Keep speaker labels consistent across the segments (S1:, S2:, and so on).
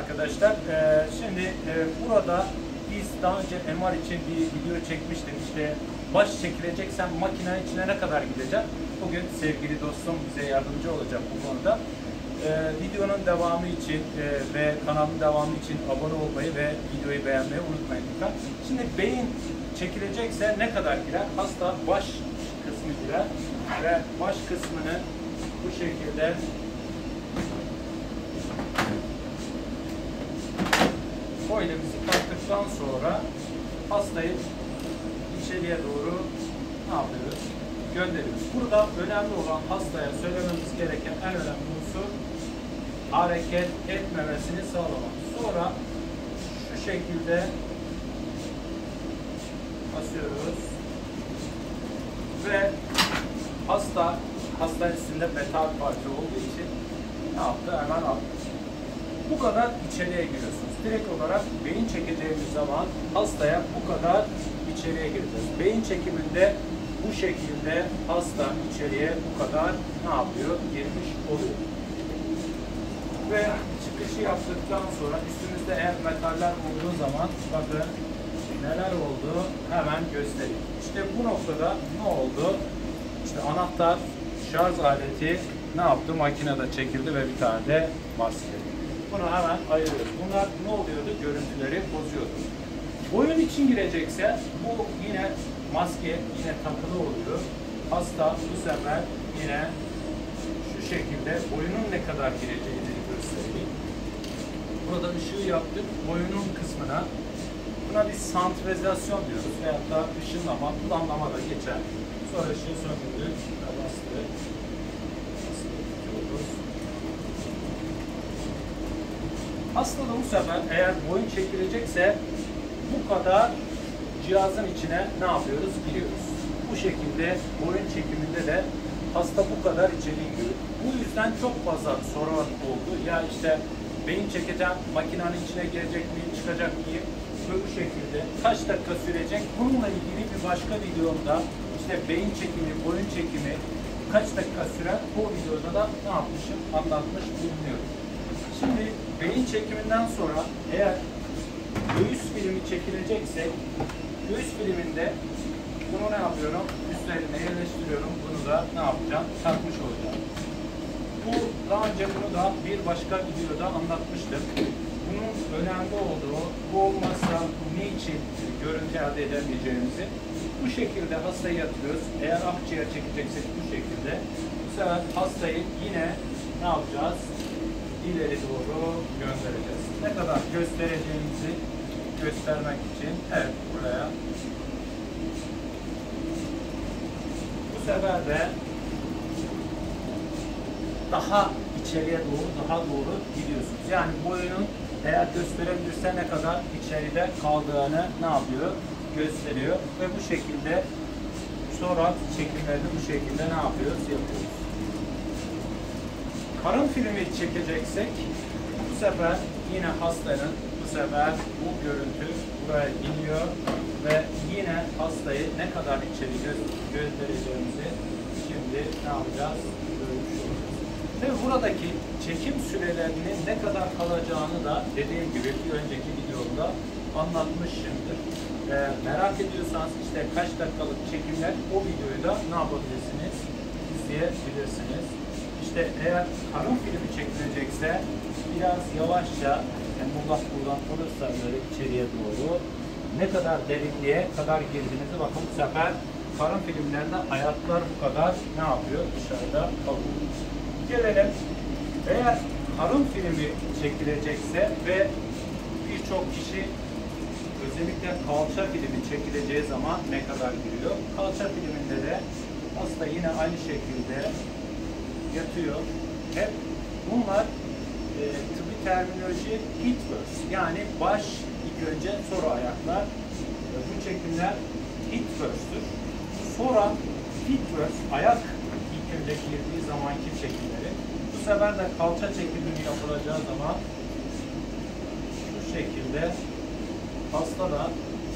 S1: Arkadaşlar, şimdi burada biz daha önce MR için bir video çekmiştik. İşte baş çekileceksen makinenin içine ne kadar gidecek? Bugün sevgili dostum bize yardımcı olacak bu konuda. Videonun devamı için ve kanalın devamı için abone olmayı ve videoyu beğenmeyi unutmayın lütfen. Şimdi beyin çekilecekse ne kadar girer? Hasta baş kısmı girer ve baş kısmını bu şekilde boynumuzu taktıktan sonra hastayı içeriye doğru ne yapıyoruz? Gönderiyoruz. Burada önemli olan hastaya söylememiz gereken en önemli unsur hareket etmemesini sağlamak. Sonra şu şekilde basıyoruz ve hastanın üstünde metal parça olduğu için ne yaptı? Hemen aldı. Bu kadar içeriye giriyorsunuz. Direkt olarak beyin çekeceğimiz zaman hastaya bu kadar içeriye gireceğiz. Beyin çekiminde bu şekilde hasta içeriye bu kadar ne yapıyor? Girmiş oluyor. Ve çıkışı yaptıktan sonra üstümüzde eğer metaller olduğu zaman bakın neler oldu hemen göstereyim. İşte bu noktada ne oldu? İşte anahtar, şarj aleti ne yaptı? Makinede çekildi ve bir tane de maske. Bunu hemen ayırıyoruz. Bunlar ne oluyordu? Görüntüleri bozuyordu. Boyun için girecekse bu yine maske yine takılı oluyor. Hasta bu sefer yine şu şekilde boyunun ne kadar gireceğini göstereyim. Burada ışığı yaptık. Boyunun kısmına buna bir santralizasyon diyoruz. Veyahut da ışınlama, bu anlama da geçer. Sonra ışığı söndürdük. Bastık. Aslında bu sefer eğer boyun çekilecekse bu kadar cihazın içine ne yapıyoruz? Giriyoruz. Bu şekilde boyun çekiminde de hasta bu kadar içeri giriyor. Bu yüzden çok fazla sorun oldu. Ya işte beyin çekeceğim, makinenin içine girecek miyim, çıkacak mıyım? Ve bu şekilde kaç dakika sürecek? Bununla ilgili bir başka videomda işte beyin çekimi, boyun çekimi kaç dakika sürer? Bu videoda da ne yapmışım? Anlatmış bulunuyorum. Şimdi beyin çekiminden sonra eğer göğüs filmi çekilecekse göğüs filminde bunu ne yapıyorum? Üstlerine yerleştiriyorum. Bunu da ne yapacağım? Takmış olacağım. Bu daha önce bunu da bir başka videoda anlatmıştım. Bunun önemli olduğu, bu olmazsa ne için görüntü elde edemeyeceğimizi bu şekilde hastayı yatırıyoruz. Eğer akciğer çekeceksek bu şekilde. Bu sefer hastayı yine ne yapacağız? İleri doğru göndereceğiz. Ne kadar göstereceğimizi göstermek için evet buraya. Bu sefer de daha içeriye doğru gidiyorsunuz. Yani boyunun eğer gösterebilirse ne kadar içeride kaldığını ne yapıyor? Gösteriyor ve bu şekilde sonra çekimlerde bu şekilde ne yapıyoruz? Yapıyoruz. Karın filmi çekeceksek bu sefer yine hastanın bu sefer bu görüntü buraya iniyor ve yine hastayı ne kadar içeri göndereceğimizi şimdi ne yapacağız? Görmüş olacağız. Tabii buradaki çekim sürelerinin ne kadar kalacağını da dediğim gibi bir önceki videomda anlatmışımdır. Merak ediyorsanız işte kaç dakikalık çekimler o videoyu da ne yapabilirsiniz? İzleyebilirsiniz. İşte eğer karın filmi çekilecekse biraz yavaşça yani buradan olursa böyle içeriye doğru ne kadar derinliğe kadar girdiğinizi bakın bu sefer karın filmlerinde ayaklar bu kadar ne yapıyor? Dışarıda kalıyor. Gelelim eğer karın filmi çekilecekse ve birçok kişi özellikle kalça filmi çekileceği zaman ne kadar giriyor? Kalça filminde de hasta yine aynı şekilde yatıyor. Hep bunlar tıbbi terminoloji hip first. Yani baş ilk önce sonra ayaklar. Bu çekimler hip first'tür. Sonra hip first ayak ilk önce girdiği zamanki çekimleri. Bu sefer de kalça çekimi yapılacağı zaman şu şekilde hasta da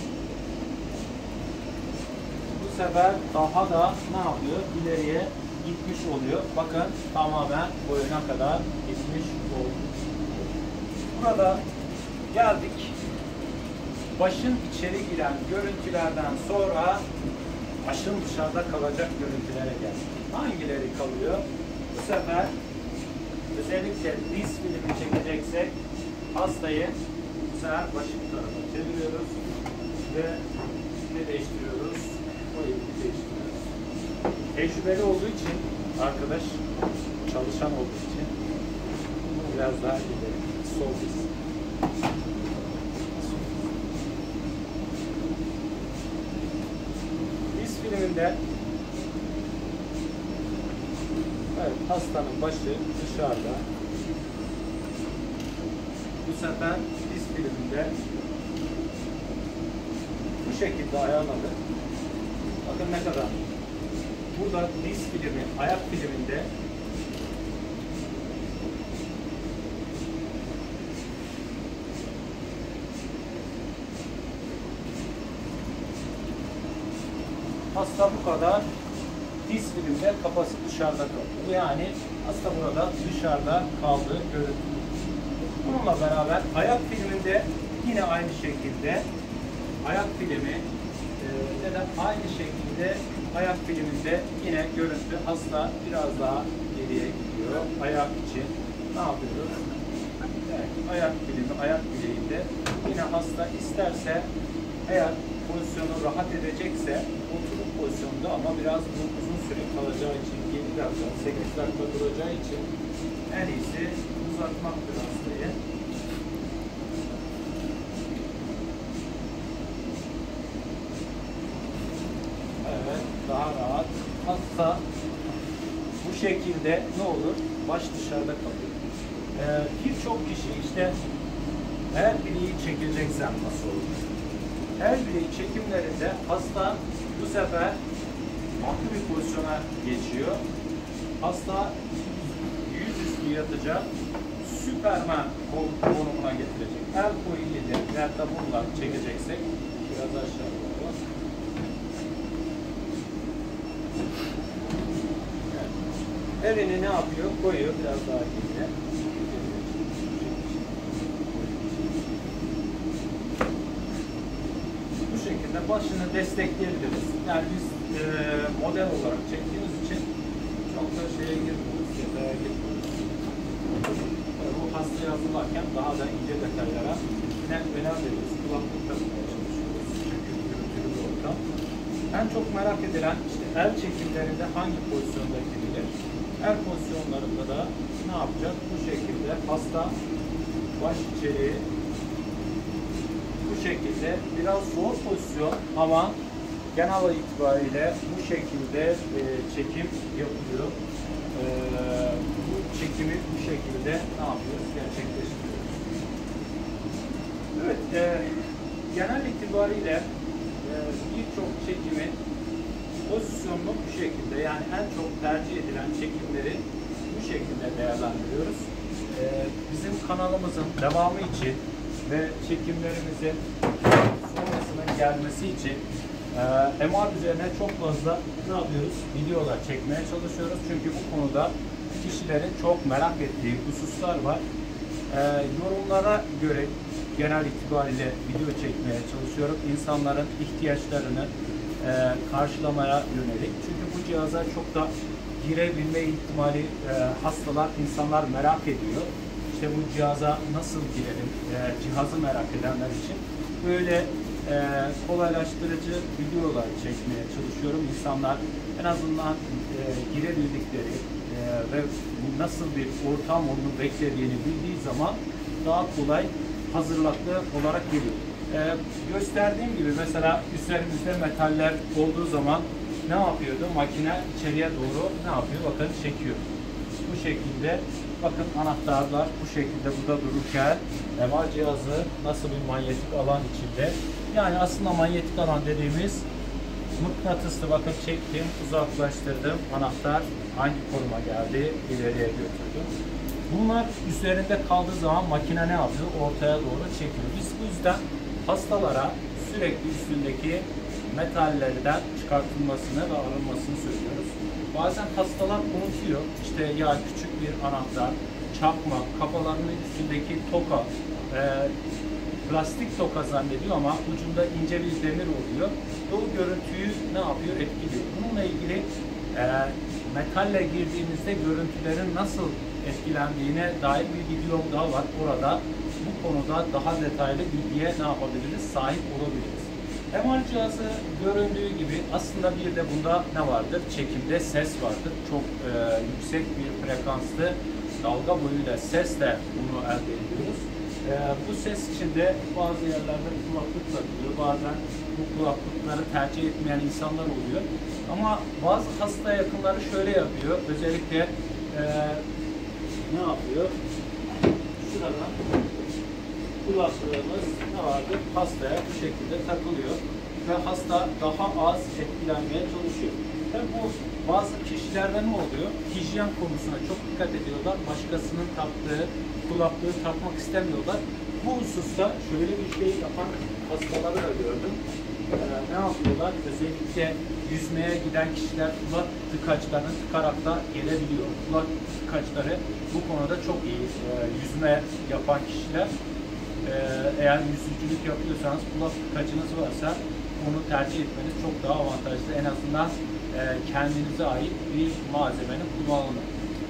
S1: bu sefer daha da ne yapıyor? İleriye gitmiş oluyor. Bakın tamamen boyuna kadar gitmiş oldu. Burada geldik. Başın içeri giren görüntülerden sonra başın dışarıda kalacak görüntülere geldik. Hangileri kalıyor? Bu sefer özellikle diz filmi çekeceksek hastayı bu sefer başın tarafa çeviriyoruz ve ne değiştiriyoruz? O ipi değiştiriyoruz. Tecrübeli olduğu için arkadaş, çalışan olduğu için biraz daha ileri, sol diz. Diz filminde evet, hastanın başı dışarıda. Bu sefer diz filminde bu şekilde ayarladık. Bakın ne kadar. Burada diz filmi, ayak filminde hasta bu kadar diz filmde kafası dışarıda kalıyor. Yani hasta burada dışarıda kaldığı görüntü. Bununla beraber ayak filminde yine aynı şekilde ayak filmi neden aynı şekilde ayak filminde yine görüntü hasta biraz daha geriye gidiyor. Ayak için ne yapıyoruz? Evet, ayak filmi, ayak bileğinde yine hasta isterse eğer pozisyonu rahat edecekse oturup pozisyonda ama biraz uzun süre kalacağı için 7 dakika, 8 dakika duracağı için en iyisi uzatmaktır hastayı. Evet, daha rahat. Hasta bu şekilde ne olur? Baş dışarıda kalıyor. Birçok kişi işte her bileği çekileceksen nasıl olur? Her bileği çekimlerinde hasta bu sefer farklı bir pozisyona geçiyor. Hasta yüzüstü yatacak, Süperman konumuna getirecek. El koyu ile veya da bununla çekeceksek biraz aşağı doğru. Evet. Elini ne yapıyor? Koyuyor biraz daha geriye. Bu şekilde başını destekleyebiliriz. Yani biz model olarak çektiğimiz için çok da şeye girmiyoruz, detaya girmiyoruz. Bu hastaya hazırlarken daha da ince detaylara yine önem veriyoruz. Kulaklık takmaya çalışıyoruz. Çünkü gürültülü bir ortam. En çok merak edilen işte el çekimlerinde hangi pozisyonda gidilir? El pozisyonlarında da ne yapacak? Bu şekilde hasta baş içeri bu şekilde biraz zor pozisyon ama genel itibariyle bu şekilde çekim yapılıyor. Bu çekimi bu şekilde ne yapıyoruz? Gerçekleştiriyoruz. Evet, genel itibariyle birçok çekimi pozisyonlu bu şekilde yani en çok tercih edilen çekimleri bu şekilde değerlendiriyoruz. Bizim kanalımızın devamı için ve çekimlerimizin sonrasının gelmesi için MR üzerine çok fazla ne yapıyoruz? Videolar çekmeye çalışıyoruz. Çünkü bu konuda kişilerin çok merak ettiği hususlar var. Yorumlara göre genel itibariyle video çekmeye çalışıyorum. İnsanların ihtiyaçlarını karşılamaya yönelik. Çünkü bu cihaza çok da girebilme ihtimali hastalar, insanlar merak ediyor. İşte bu cihaza nasıl girelim, cihazı merak edenler için böyle kolaylaştırıcı videolar çekmeye çalışıyorum. İnsanlar en azından girebildikleri ve nasıl bir ortam onu beklediğini bildiği zaman daha kolay hazırlıklı olarak geliyor. Gösterdiğim gibi mesela üstlerimizde metaller olduğu zaman ne yapıyordu? Makine içeriye doğru ne yapıyor? Bakın çekiyor. Bu şekilde bakın anahtarlar bu şekilde burada dururken MR cihazı nasıl bir manyetik alan içinde. Yani aslında manyetik alan dediğimiz mıknatıslı bakın çektim, uzaklaştırdım. Anahtar hangi konuma geldi? İleriye götürdüm. Bunlar üzerinde kaldığı zaman makine ne yapıyor? Ortaya doğru çekiyor. Biz bu yüzden hastalara sürekli üstündeki metallerden çıkartılmasını ve alınmasını söylüyoruz. Bazen hastalar unutuyor. İşte ya küçük bir anahtar, çakmak, kafalarının üstündeki toka plastik toka zannediyor ama ucunda ince bir demir oluyor. Bu görüntüyü ne yapıyor? Etkiliyor. Bununla ilgili metalle girdiğimizde görüntülerin nasıl etkilendiğine dair bir videom daha var. Orada bu konuda daha detaylı bilgiye ne yapabiliriz? Sahip olabiliriz. MR cihazı göründüğü gibi aslında bir de bunda ne vardır? Çekimde ses vardır. Çok yüksek bir frekanslı dalga boyuyla sesle bunu elde ediyoruz. Bu ses içinde bazı yerlerde kulaklık takılıyor. Bazen bu kulaklıkları tercih etmeyen insanlar oluyor. Ama bazı hasta yakınları şöyle yapıyor. Özellikle ne yapıyor? Şurada kulaklığımız ne vardır? Hastaya bu şekilde takılıyor. Ve hasta daha az etkilenmeye çalışıyor. Tabii bu bazı kişilerde ne oluyor? Hijyen konusuna çok dikkat ediyorlar. Başkasının taktığı kulaklığı takmak istemiyorlar. Bu hususta şöyle bir şey yapan hastaları da gördüm. Ne yapıyorlar? Özellikle yüzmeye giden kişiler kulak tıkaçlarını tıkarak da gelebiliyor. Kulak tıkaçları bu konuda çok iyi. Yüzme yapan kişiler eğer yüzücülük yapıyorsanız kulak tıkacınız varsa onu tercih etmeniz çok daha avantajlı. En azından kendinize ait bir malzemenin kullanımı.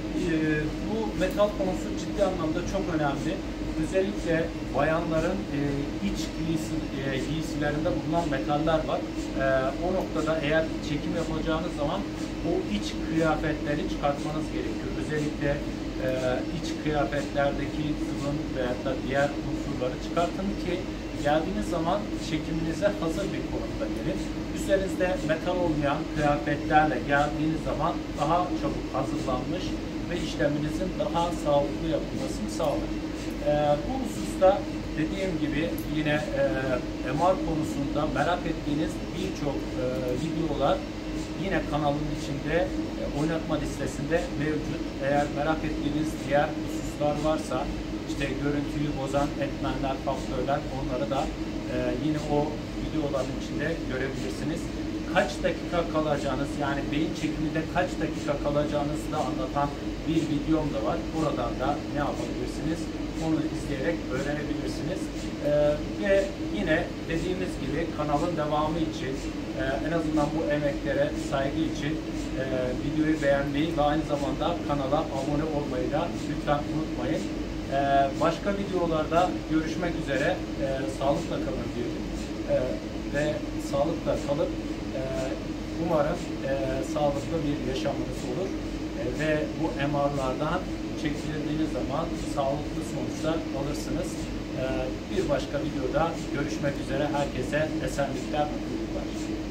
S1: Bu metal konusu ciddi anlamda çok önemli. Özellikle bayanların iç giysilerinde bulunan metaller var. O noktada eğer çekim yapacağınız zaman o iç kıyafetleri çıkartmanız gerekiyor. Özellikle iç kıyafetlerdeki sıvın veya da diğer unsurları çıkartın ki geldiğiniz zaman çekiminize hazır bir konumda gelin. Üzerinizde metal olmayan kıyafetlerle geldiğiniz zaman daha çabuk hazırlanmış ve işleminizin daha sağlıklı yapılmasını sağlar. Bu hususta dediğim gibi yine MR konusunda merak ettiğiniz birçok videolar yine kanalın içinde oynatma listesinde mevcut. Eğer merak ettiğiniz diğer hususlar varsa işte görüntüyü bozan etmenler, faktörler onları da yine o videoların içinde görebilirsiniz. Kaç dakika kalacağınız yani beyin çekiminde kaç dakika kalacağınızı da anlatan bir videom da var. Buradan da ne yapabilirsiniz? Onu izleyerek öğrenebilirsiniz. Ve yine dediğimiz gibi kanalın devamı için en azından bu emeklere saygı için videoyu beğenmeyi ve aynı zamanda kanala abone olmayı da lütfen unutmayın. Başka videolarda görüşmek üzere. Sağlıkla kalın diyelim. Ve sağlıkla kalıp umarım sağlıklı bir yaşamınız olur. Ve bu MR'lardan çekildiğiniz zaman sağlıklı sonuçlar alırsınız. Bir başka videoda görüşmek üzere. Herkese esenlikler, mutluluklar.